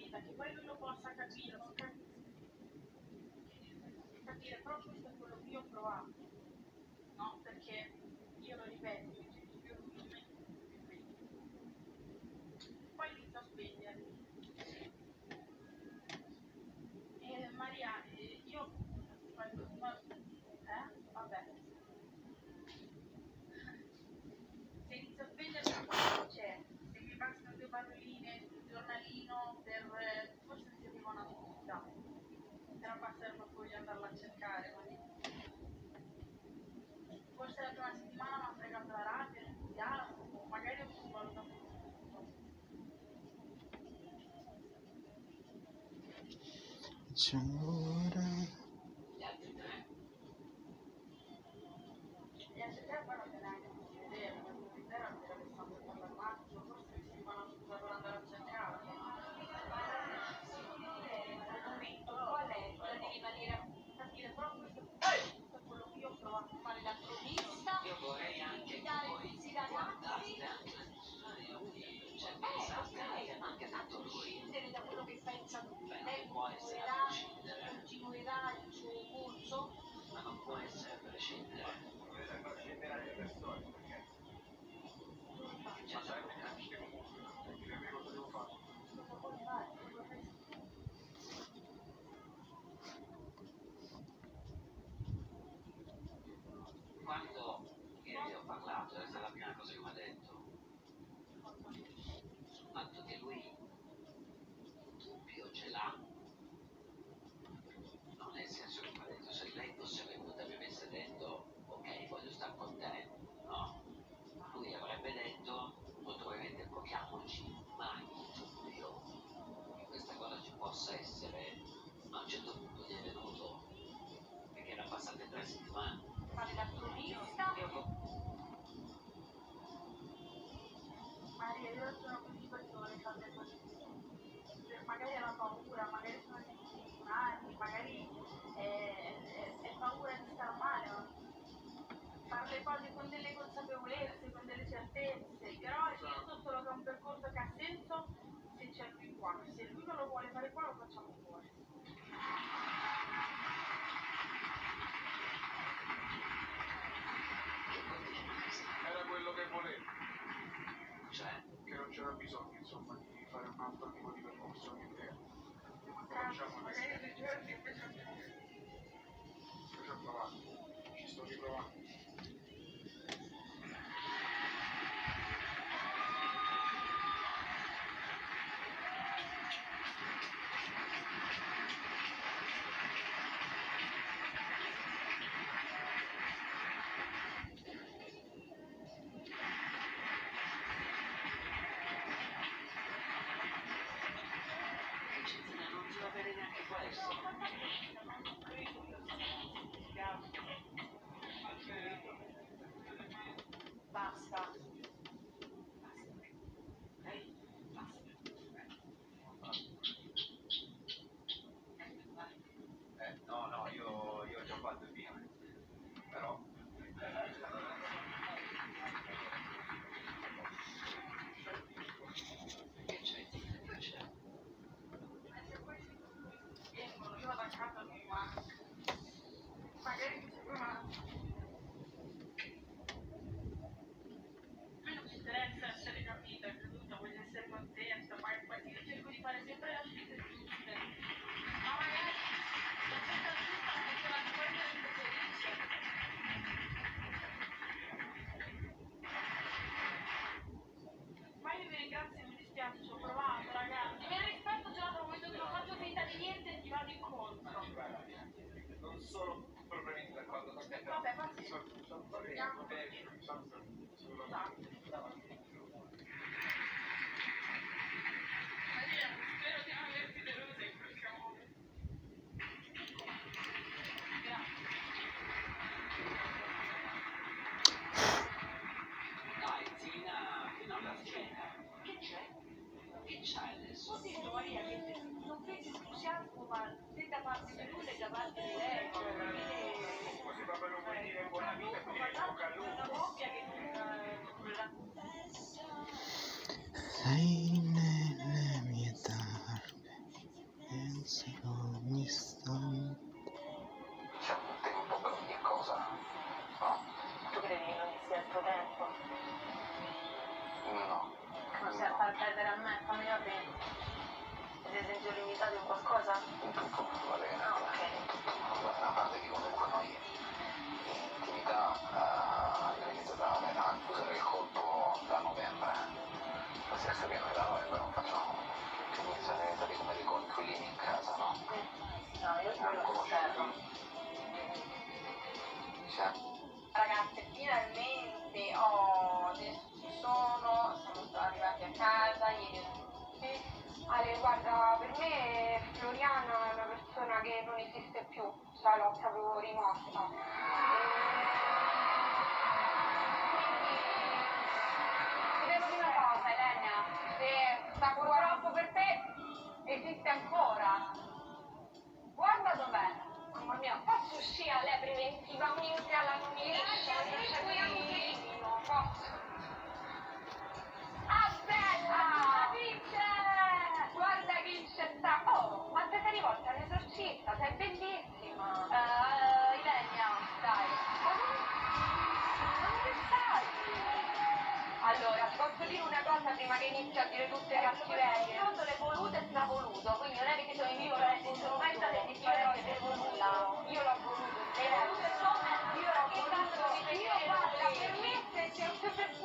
spaventa che poi lui lo possa capire, capire, però questo è quello che io ho provato, no? Perché io lo ripeto, io non mi poi inizio a spegnerli. Maria, io vabbè, se inizio a spegnerli c'è, se mi bastano 2 paroline sul giornalino forse mi serviva una scusa, però passerlo poi andarla a cercare, forse la prima settimana mi ha fregato la rabbia, l'entusiasmo, magari ho sottovalutato tutto. Gli altri tre poi non te ne hai neanche vedere, perché l'idea era che stanno per l'armadio, forse mi serviva una scusa per andare a cercare. Al momento qual è? Quella di rimanere a capire, però questo è quello che io ho provato a fare da cronista. Io vorrei anche che voi guardaste anche la discussione di certi ma anche tanto lui Da quello che pensa lui, lei può essere a prescindere, continuerà il suo corso, ma non può essere a prescindere. Deve far scendere le persone, perché sarebbe capisce comunque, capire cosa devo fare. cosa vuoi fare? Quando ieri ho parlato, questa è la prima cosa che mi ha detto, sul fatto che lui un dubbio ce l'ha, non nel senso che mi ha detto, se lei fosse venuta e mi avesse detto ok, voglio stare con te, no, lui avrebbe detto molto probabilmente proviamoci, mai il dubbio che questa cosa ci possa essere, ma a un certo punto gli è venuto, perché erano passate 3 settimane. Fare da cronista. Maria, io sono così persone fatte così. Magari è la paura, magari sono anni, magari è paura di star male, ma fare le cose con delle consapevolezze, con delle certezze, però io so solo che è un percorso che ha senso se c'è lui qua, se lui non lo vuole fare qua lo facciamo fuori. Era quello che volevo. Cioè? Che non c'era bisogno, insomma, di fare un altro tipo di percorso che Facciamo magari 2 giorni invece io ci ho provato, ci sto riprovando. Non ti va bene neanche questo. credere a me, fammi capire. Ti sei sentito limitato in qualcosa? In tutto, Valena. Ah, ok. Guarda, a parte che comunque noi in intimità abbiamo iniziato a usare il colpo da novembre. Nel senso che noi da novembre non facciamo. Quindi siamo diventati come dei coinquilini in casa, no? No, io Non lo conosciuti. Cioè, Ragazze, finalmente adesso ci siamo arrivati a casa, ieri Ale, guarda, per me Floriana è una persona che non esiste più, cioè l'ho proprio rimossa. Ti devo dire una cosa, Elena, se purtroppo per te esiste ancora. Guarda dov'è. Mamma mia, posso uscire alle preventiva, unirti alla nomination? Posso? Aspetta! Vince! Guarda chi c'è sta! Oh, ma te sei rivolta all'esorcista, sei bellissima! Ilenia, dai! Ma dove stai? Allora, posso dire una cosa prima che inizi a dire tutte le cattiverie? Io sono voluto e stravoluto, quindi non è che sono io, sono mai state differenti per nulla. Io l'ho voluto, io l'ho voluto, io guarda, per me se